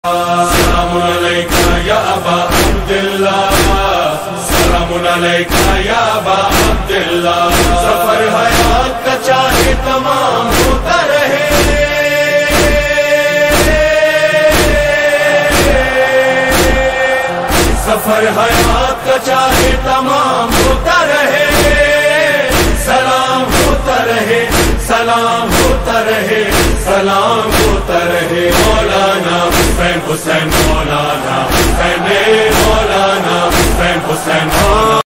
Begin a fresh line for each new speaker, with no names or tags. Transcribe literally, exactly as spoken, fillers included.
सलामुन अलैका या अबा अब्दुल्लाह, सलामुन अलैका या अबा अब्दुल्लाह। सफर हयात का चाहे तमाम होता रहे, सफर हयात का चाहे तमाम होता रहे, सलाम होता रहे, सलाम होता रहे, सलाम होता रहे। मौलाना हुसैन हुसैन, मौलाना हुसैन, मौलाना हुसैन हुसैन।